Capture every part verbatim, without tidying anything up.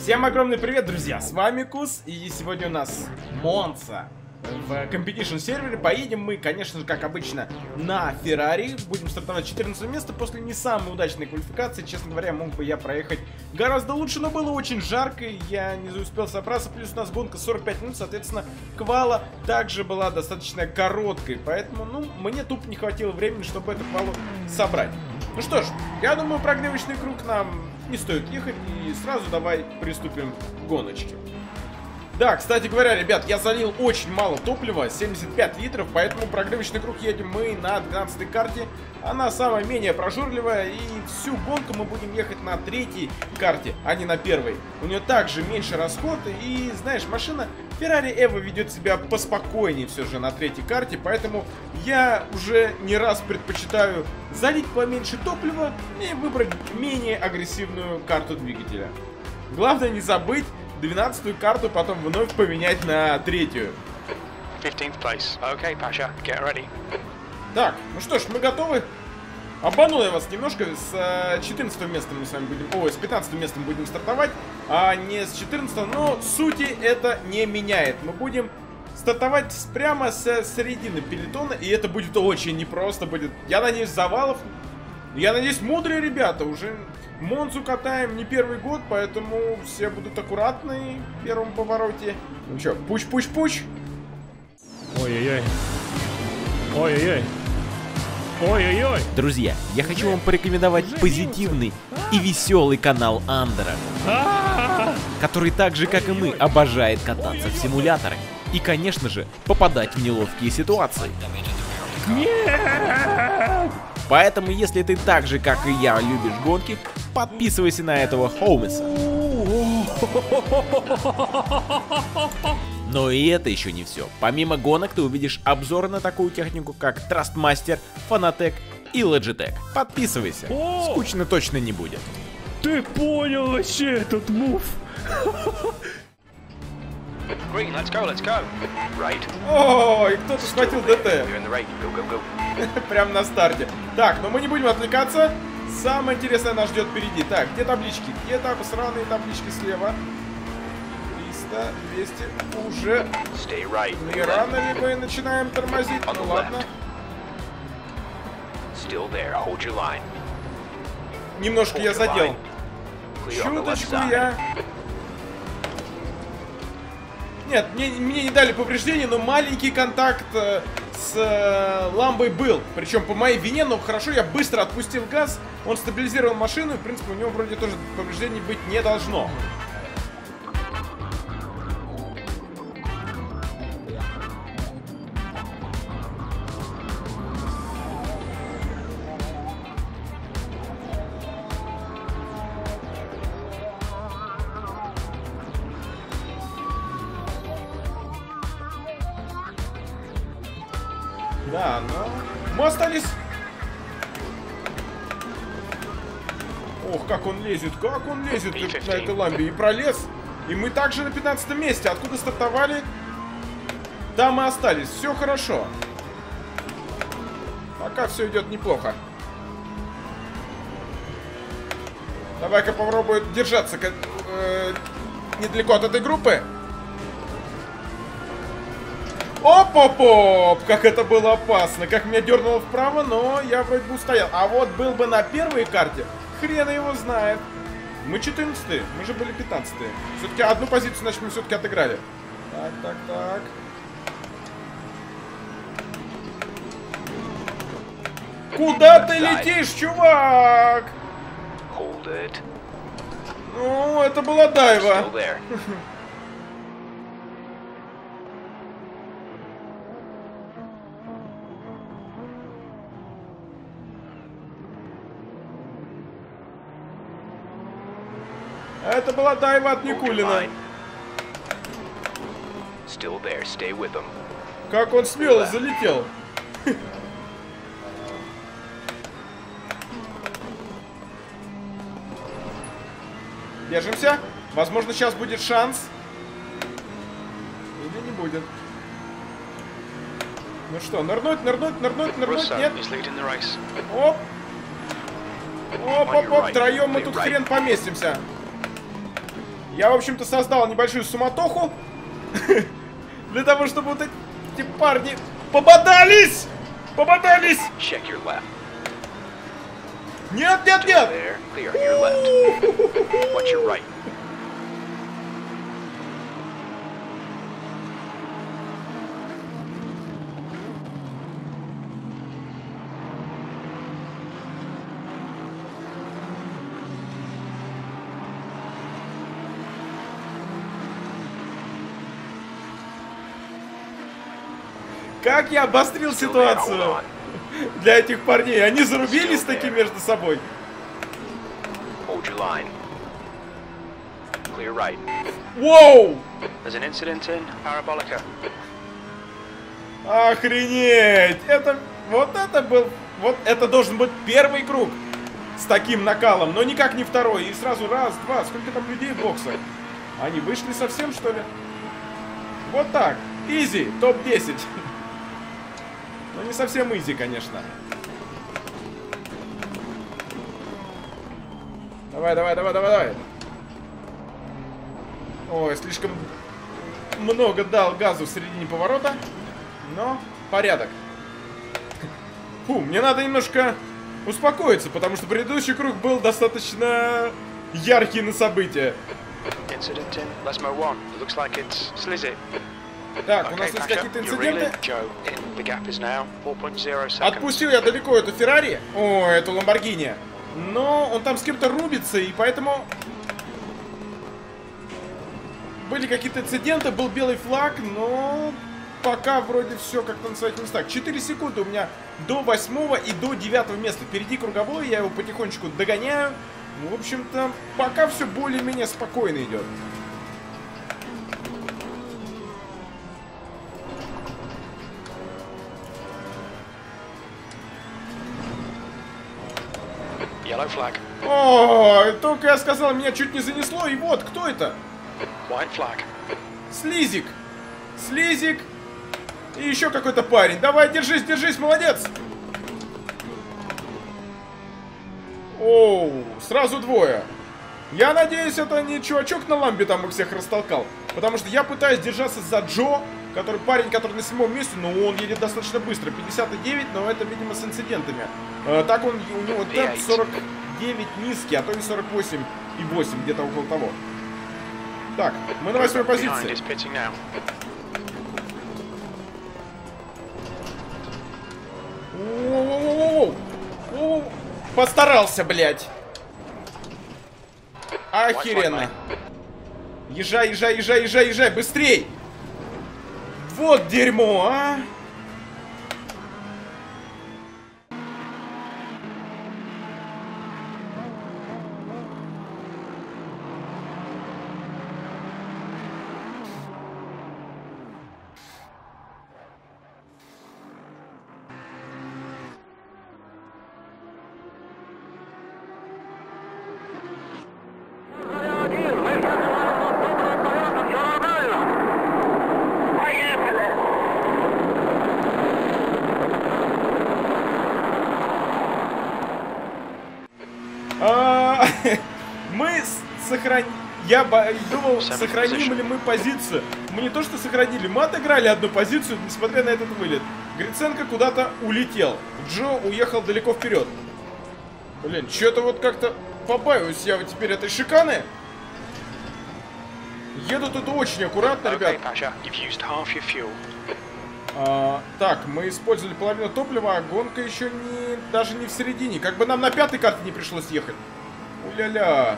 Всем огромный привет, друзья! С вами Кус, и сегодня у нас Монца в Competition сервере. Поедем мы, конечно же, как обычно, на Феррари. Будем стартовать с четырнадцатого места после не самой удачной квалификации. Честно говоря, мог бы я проехать гораздо лучше, но было очень жарко, и я не успел собраться. Плюс у нас гонка сорок пять минут, соответственно, квала также была достаточно короткой. Поэтому, ну, мне тупо не хватило времени, чтобы эту квалу собрать. Ну что ж, я думаю, прогревочный круг нам не стоит ехать, и сразу давай приступим к гоночке. Да, кстати говоря, ребят, я залил очень мало топлива, семьдесят пять литров, поэтому прогревочный круг едем мы на двенадцатой карте. Она самая менее прожорливая, и всю гонку мы будем ехать на третьей карте, а не на первой. У нее также меньше расход, и, знаешь, машина Ferrari Evo ведет себя поспокойнее все же на третьей карте, поэтому я уже не раз предпочитаю залить поменьше топлива и выбрать менее агрессивную карту двигателя. Главное не забыть двенадцатую карту потом вновь поменять на третью. fifteenth place. Okay, Pasha, get ready. Так, ну что ж, мы готовы. Обманул я вас немножко. С четырнадцатого места мы с вами будем... Ой, с пятнадцатого места мы будем стартовать, а не с четырнадцатого. Но сути это не меняет. Мы будем стартовать прямо с середины пелотона, и это будет очень непросто. Будет, я надеюсь, завалов. Я надеюсь, мудрые ребята. Уже Монзу катаем не первый год, поэтому все будут аккуратны в первом повороте. Ну что, пуч-пуч-пуч. Ой-ой-ой. Ой-ой-ой. Ой-ой-ой. Друзья, я хочу вам порекомендовать позитивный и веселый канал Андера, который так же, как и мы, обожает кататься в симуляторы и, конечно же, попадать в неловкие ситуации. Нет! Поэтому, если ты так же, как и я, любишь гонки, подписывайся на этого Хоумеса. Но и это еще не все. Помимо гонок ты увидишь обзоры на такую технику, как Trustmaster, Fanatec и Logitech. Подписывайся, скучно точно не будет. Ты понял вообще этот мув? Green, let's go, let's go. Right. Ой, кто-то схватил ДТ. You're in the right. Go, go, go. Прям на старте. Так, но мы не будем отвлекаться. Самое интересное нас ждет впереди. Так, где таблички? Где там сраные таблички слева? триста, двести. Уже Stay right. не рано ли мы начинаем тормозить? On the Ну ладно. left. Still there. Hold your line. Немножко я задел. Clear on the left Чуточку side. я... Нет, мне, мне не дали повреждения, но маленький контакт э, с э, ламбой был. Причем по моей вине, но хорошо, я быстро отпустил газ. Он стабилизировал машину, и, в принципе, у него вроде тоже повреждений быть не должно. Да, но мы остались. Ох, как он лезет, как он лезет на этой ламбе. И пролез. И мы также на пятнадцатом месте. Откуда стартовали, там и остались. Все хорошо. Пока все идет неплохо. Давай-ка попробую держаться э, недалеко от этой группы. Оп-оп-оп! Как это было опасно. Как меня дернуло вправо, но я вроде бы устоял. А вот был бы на первой карте, хрен его знает. Мы четырнадцатые, мы же были пятнадцатые. Все-таки одну позицию, значит, мы все-таки отыграли. Так, так, так. Куда ты летишь, чувак? Hold it. Ну, это была дайва. Still there. Это была дайва от Hold your Никулина. line. Still there. Stay with them. Как он смело залетел. Держимся. Возможно, сейчас будет шанс. Или не будет. Ну что, нырнуть, нырнуть, нырнуть, нырнуть, нет? He's leading the race. Оп. Оп, оп, оп, втроем мы тут хрен поместимся. Я, в общем-то, создал небольшую суматоху. Для того, чтобы вот эти парни пободались! Пободались! Check your left. Нет, нет, нет! There. Clear your left. Watch your right. Как я обострил ситуацию для этих парней. Они зарубились таки между собой. Hold your line. Clear right. Воу! There's an incident in Parabolica. Охренеть! Это... Вот это был... Вот это должен быть первый круг с таким накалом, но никак не второй. И сразу раз, два. Сколько там людей в боксах? Они вышли совсем, что ли? Вот так. Изи. топ десять. Но не совсем изи, конечно. Давай, давай, давай, давай, давай. Ой, слишком много дал газу в середине поворота. Но порядок. Фу, мне надо немножко успокоиться, потому что предыдущий круг был достаточно яркий на события. Incident in Lesmo one. Looks like it's Slizzy. Так, у нас Okay, есть Pasha, какие-то you're инциденты. reeling. Joe, in. The gap is now four point zero seconds. Отпустил я далеко эту Феррари. О, эту Ламборгини. Но он там с кем-то рубится, и поэтому... Были какие-то инциденты, был белый флаг, но... Пока вроде все как-то на своих местах. четыре секунды у меня до восьмого и до девятого места. Впереди круговой, я его потихонечку догоняю. В общем-то, пока все более-менее спокойно идет. Yellow flag. О, только я сказал, меня чуть не занесло. И вот, кто это? White flag. Слизик. Слизик. И еще какой-то парень. Давай, держись, держись, молодец. Оу, сразу двое. Я надеюсь, это не чувачок на ламбе там их всех растолкал. Потому что я пытаюсь держаться за Джо, который парень, который на седьмом месте, но он едет достаточно быстро. пятьдесят девять, но это, видимо, с инцидентами. А, так он, у него темп сорок девять низкий, а то и сорок восемь и восемь, где-то около того. Так, мы на восьмой позиции. Оу-оу-оу-оу. Постарался, блядь. Охеренно. Езжай, езжай, езжай, езжай, езжай, быстрей. Вот дерьмо, а. Мы сохранили... Я думал, сохраним ли мы позицию. Мы не то что сохранили, мы отыграли одну позицию, несмотря на этот вылет. Гриценко куда-то улетел. Джо уехал далеко вперед. Блин, что-то вот как-то побаиваюсь я вот теперь этой шиканы. Едут тут очень аккуратно, ребят. А, так, мы использовали половину топлива, а гонка еще не... даже не в середине. Как бы нам на пятой карте не пришлось ехать. Уля-ля.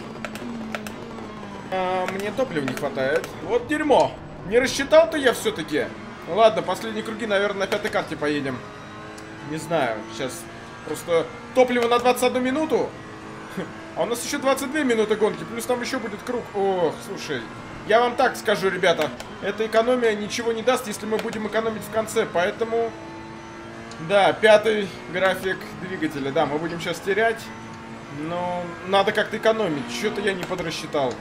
А, мне топлива не хватает. Вот дерьмо. Не рассчитал-то я все-таки. Ну ладно, последние круги, наверное, на пятой карте поедем. Не знаю, сейчас просто топливо на двадцать одну минуту. А у нас еще двадцать две минуты гонки, плюс там еще будет круг. Ох, слушай, я вам так скажу, ребята. Эта экономия ничего не даст, если мы будем экономить в конце, поэтому... Да, пятый график двигателя, да, мы будем сейчас терять. Но надо как-то экономить, что-то я не подрасчитал.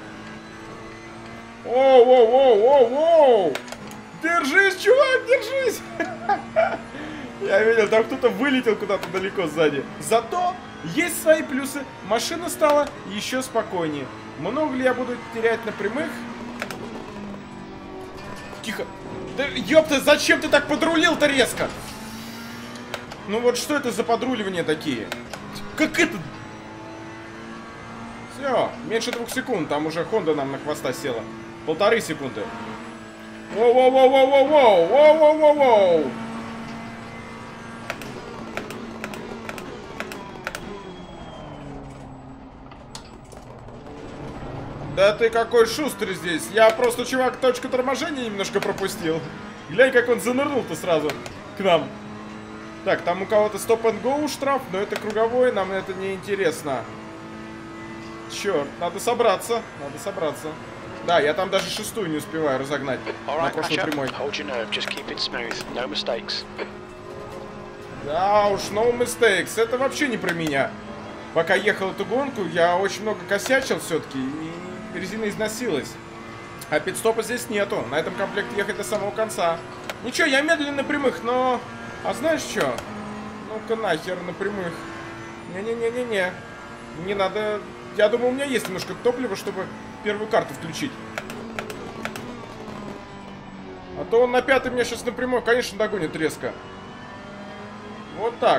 Оу-оу-оу-оу-оу! Держись, чувак, держись! Я видел, там кто-то вылетел куда-то далеко сзади. Зато есть свои плюсы. Машина стала еще спокойнее. Много ли я буду терять на прямых? Тихо. Да ёпта, зачем ты так подрулил-то резко? Ну вот что это за подруливания такие? Как это? Все, меньше двух секунд, там уже Honda нам на хвоста села. Полторы секунды. Воу-воу-воу-воу-воу-воу! Воу-воу-воу-воу! Да ты какой шустрый здесь. Я просто, чувак, точку торможения немножко пропустил. Глянь, как он занырнул-то сразу к нам. Так, там у кого-то стоп-энд-гоу штраф, но это круговой, нам это не интересно. Черт, надо собраться, надо собраться. Да, я там даже шестую не успеваю разогнать на прошлой прямой. Да уж, no mistakes, это вообще не про меня. Пока ехал эту гонку, я очень много косячил все-таки, и резина износилась. А пит-стопа здесь нету, на этом комплекте ехать до самого конца. Ничего, я медленно на прямых, но... А знаешь что? Ну-ка нахер на прямых. Не-не-не-не-не. Не надо... Я думаю, у меня есть немножко топлива, чтобы первую карту включить. А то он на пятый меня сейчас напрямую, конечно, догонит резко. Вот так.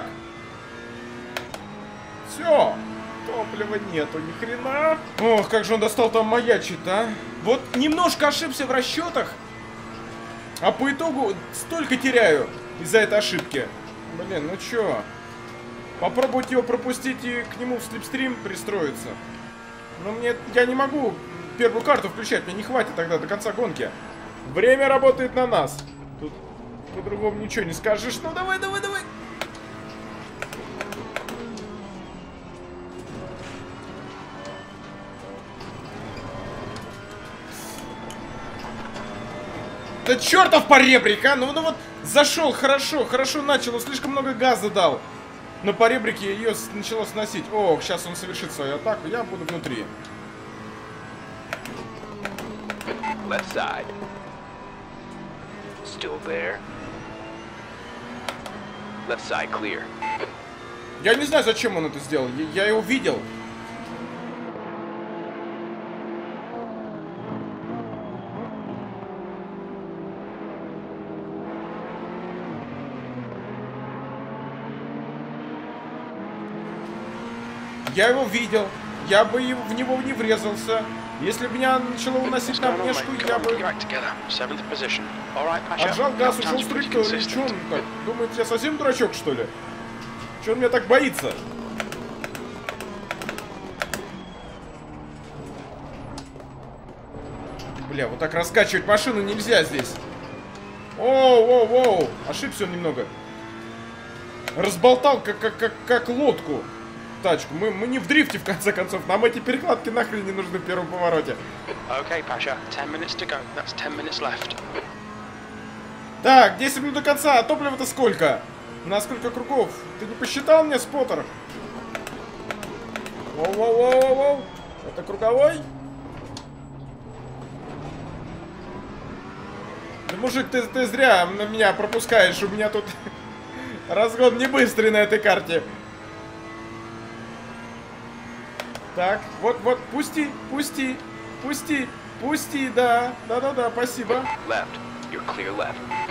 Все. Топлива нету, ни хрена. Ох, как же он достал там маячить, а? Вот немножко ошибся в расчетах. А по итогу столько теряю из-за этой ошибки. Блин, ну чё? Попробовать его пропустить и к нему в слепстрим пристроиться. Но мне... Я не могу первую карту включать, мне не хватит тогда до конца гонки. Время работает на нас. Тут по-другому ничего не скажешь. Ну давай, давай, давай. Да чертов поребрик, а! Ну, ну вот зашел хорошо, хорошо начал, но слишком много газа дал. На поребрике ее начало сносить. Ох, сейчас он совершит свою атаку, я буду внутри. Left side. Still there. Left side clear. Я не знаю, зачем он это сделал. Я, я его видел. Я его видел. Я бы в него не врезался. Если бы меня начало уносить на внешку, я бы... Отжал газ, ушел с траектории. Че он так? Думаете, я совсем дурачок, что ли? Че он меня так боится? Бля, вот так раскачивать машину нельзя здесь. Оу, оу, оу. Ошибся он немного. Разболтал, как, как, как, как лодку. Тачку. Мы, мы не в дрифте, в конце концов. Нам эти перекладки нахрен не нужны в первом повороте. Okay, Pasha. ten minutes to go. That's ten minutes left. Так, десять минут до конца. А топлива-то сколько? На сколько кругов? Ты не посчитал мне, споттер? Воу-воу-воу-воу. Это круговой? Да, мужик, ты, ты зря на меня пропускаешь. У меня тут разгон не быстрый на этой карте. Так, вот, вот, пусти, пусти, пусти, пусти, да, да-да-да, спасибо. Left. You're clear left.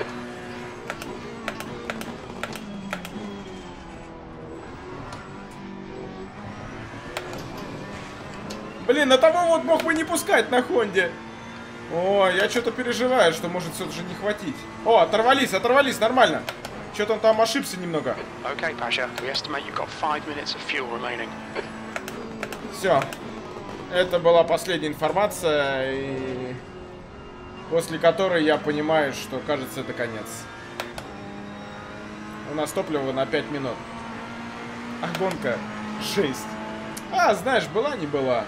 Блин, на того вот мог бы не пускать на Хонде. О, я что-то переживаю, что может все же не хватить. О, оторвались, оторвались, нормально. Что-то он там ошибся немного. Okay, Pasha. We estimate you've got five minutes of fuel remaining. Все. Это была последняя информация, и после которой я понимаю, что, кажется, это конец. У нас топливо на пять минут. А гонка шесть. А, знаешь, была не была.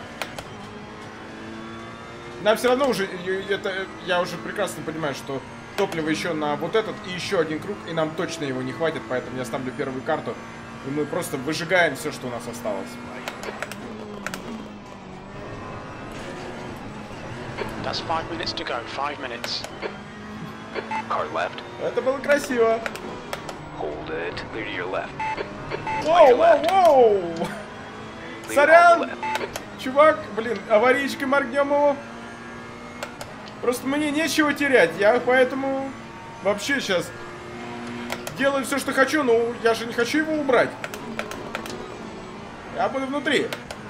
Нам все равно уже, это, я уже прекрасно понимаю, что топливо еще на вот этот и еще один круг, и нам точно его не хватит, поэтому я ставлю первую карту, и мы просто выжигаем все, что у нас осталось. That's five minutes to go. Five minutes. Car left. Это было красиво. Hold it. Clear to your left. Воу, воу, воу! Clear Сорян! on the left. чувак, блин, аварийкой моргнем его. Просто мне нечего терять, я поэтому вообще сейчас делаю все, что хочу, но я же не хочу его убрать. Я буду внутри.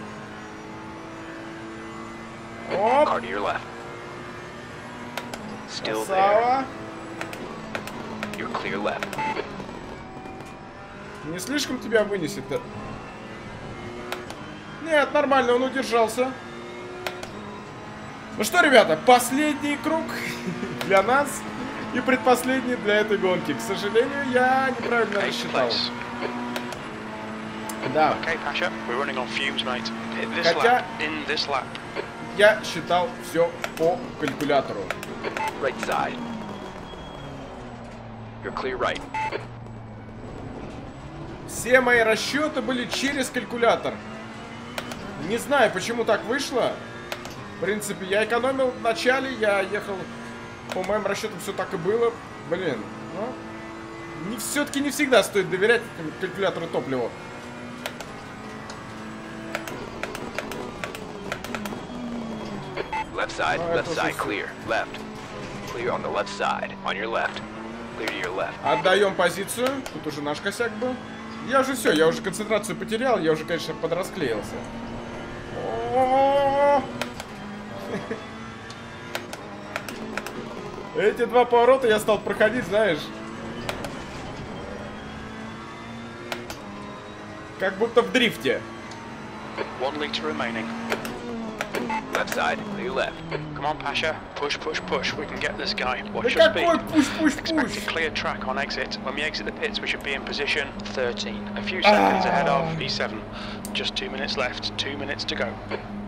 Оп. Car to your left. Still there. Красава. You're clear left. Не слишком тебя вынесет-то? Нет, нормально, он удержался. Ну что, ребята, последний круг для нас и предпоследний для этой гонки. К сожалению, я неправильно рассчитал. Да. Okay, Pasha, we're running on fumes, mate. Hit this Хотя lap, in this lap. я считал все по калькулятору. Right side. You're clear right. Все мои расчеты были через калькулятор. Не знаю, почему так вышло. В принципе, я экономил в начале, я ехал... По моим расчетам все так и было. Блин, ну... Не, все-таки не всегда стоит доверять калькулятору топлива. Left side, Oh, left это side, уже- clear. Left. Clear on the left side. On your left. Clear to your left. Отдаем позицию. Тут уже наш косяк был. Я уже все, я уже концентрацию потерял. Я уже, конечно, подрасклеился. О-о-о! Эти два поворота я стал проходить, знаешь, как будто в дрифте. One litre remaining. Left side, clear left. Come on, Pasha. Push, push, push. We can get this guy. Да What's your какой speed? пуш-пуш-пуш? Expect a clear track on exit. When we exit the pits, we should be in position thirteen. A few seconds ahead of V seven. Just two minutes left. Two minutes to go.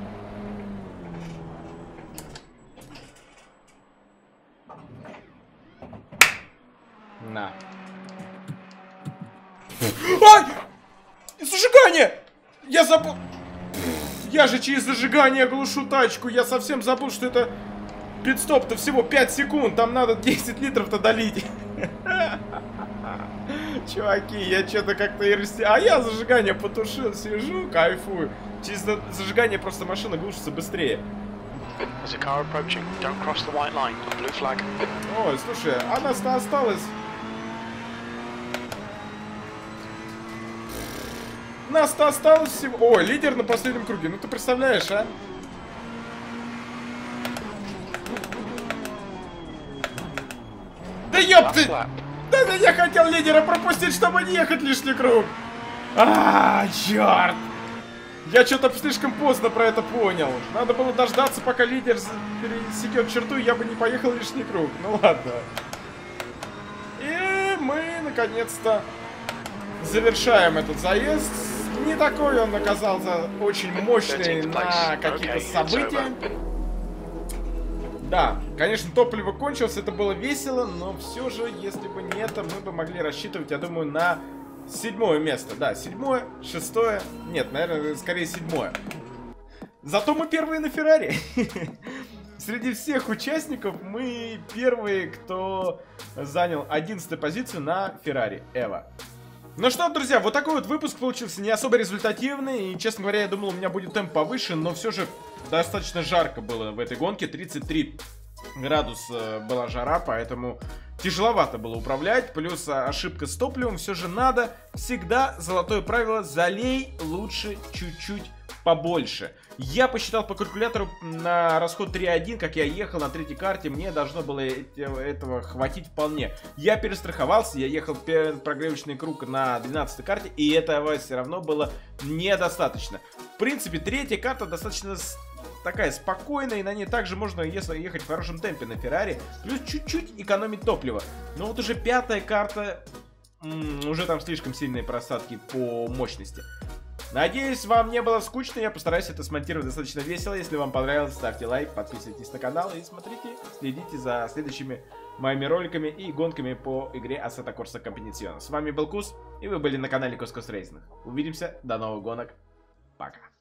На. Ай! Зажигание! Я забыл... Я же через зажигание глушу тачку. Я совсем забыл, что это... Пит-стоп-то всего пять секунд. Там надо десять литров-то долить. Чуваки, я что-то как-то и расти... А я зажигание потушил, сижу, кайфую. Через зажигание просто машина глушится быстрее. There's a car approaching. Don't cross the white line. Blue flag. Ой, слушай, а нас-то осталось... Нас-то осталось всего... Ой, лидер на последнем круге. Ну ты представляешь, а? Да ёпты! Last lap. Да, да я хотел лидера пропустить, чтобы не ехать лишний круг. А, черт! Я что-то слишком поздно про это понял. Надо было дождаться, пока лидер пересекет черту, и я бы не поехал лишний круг. Ну ладно. И мы, наконец-то, завершаем этот заезд. Не такой он оказался очень мощный на какие-то события. Да, конечно, топливо кончилось, это было весело, но все же, если бы не это, мы бы могли рассчитывать, я думаю, на седьмое место. Да, седьмое, шестое, нет, наверное, скорее седьмое. Зато мы первые на Феррари. Среди всех участников мы первые, кто занял одиннадцатую позицию на Феррари Эва. Ну что, друзья, вот такой вот выпуск получился, не особо результативный. И, честно говоря, я думал, у меня будет темп повыше, но все же достаточно жарко было в этой гонке. тридцать три градуса была жара, поэтому тяжеловато было управлять. Плюс ошибка с топливом. Все же надо всегда, золотое правило, залей лучше чуть-чуть побольше. Я посчитал по калькулятору на расход три один, как я ехал на третьей карте, мне должно было этого хватить вполне. Я перестраховался, я ехал прогревочный круг на двенадцатой карте, и этого все равно было недостаточно. В принципе, третья карта достаточно такая спокойная, и на ней также можно, если ехать в хорошем темпе на Феррари, плюс чуть-чуть экономить топливо. Но вот уже пятая карта, уже там слишком сильные просадки по мощности. Надеюсь, вам не было скучно, я постараюсь это смонтировать достаточно весело. Если вам понравилось, ставьте лайк, подписывайтесь на канал и смотрите, следите за следующими моими роликами и гонками по игре Assetto Corsa Competizione. С вами был Кус, и вы были на канале Кус Кус Рейсинг. Увидимся, до новых гонок, пока.